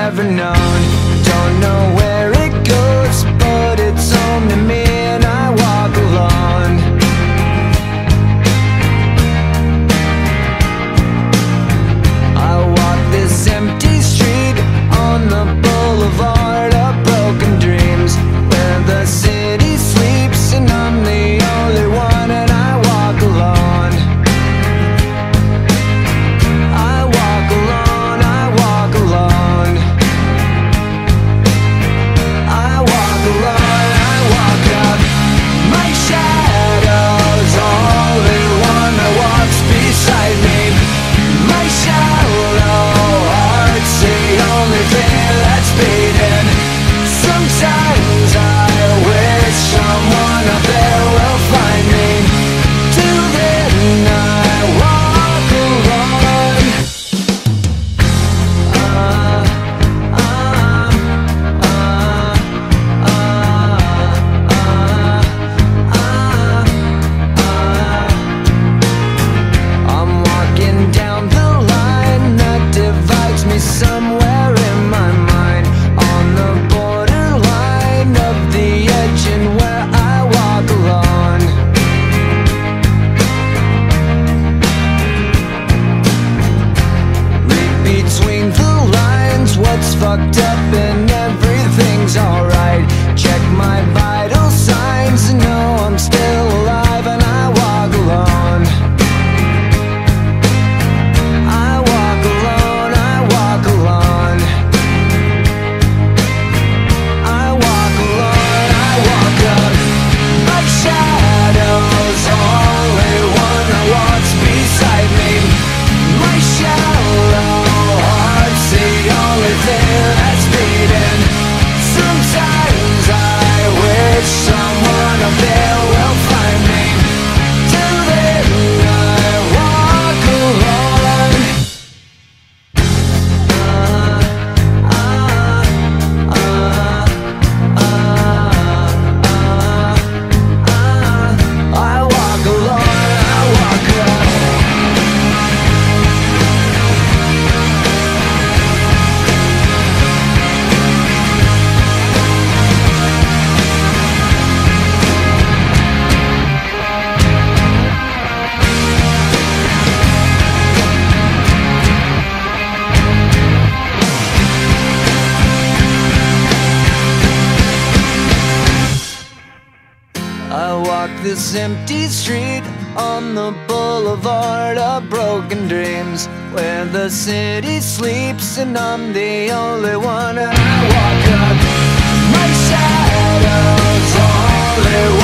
ever known. Don't know where it goes, but it's home to me, and I walk alone. I walk this empty street on the boulevard of broken dreams, where the city sleeps and I'm the only one, and I walk alone. I walk alone, I walk alone. I walk alone, I walk up. My shadow's only one that walks beside me. My shallow heart's the only thing that's beating. Sometimes I wish someone up there will find me. Till then I walk alone. I'm walking down the line that divides me somewhere in my mind, on the borderline of the edge and where I walk alone. Read between the lines what's fucked up and everything's alright. Check my vital signs and know I'm still alive, and I walk alone. I walk alone, I walk alone. I walk alone, I walk up. My shadow's only one that walks beside me. My shallow heart's the only thing that's beating. Sometimes I wish someone up there will find me. Till then I walk alone. I walk alone, I walk alone. I walk this empty street on the boulevard of broken dreams, where the city sleeps and I'm the only one, and I walk up. My shadow's only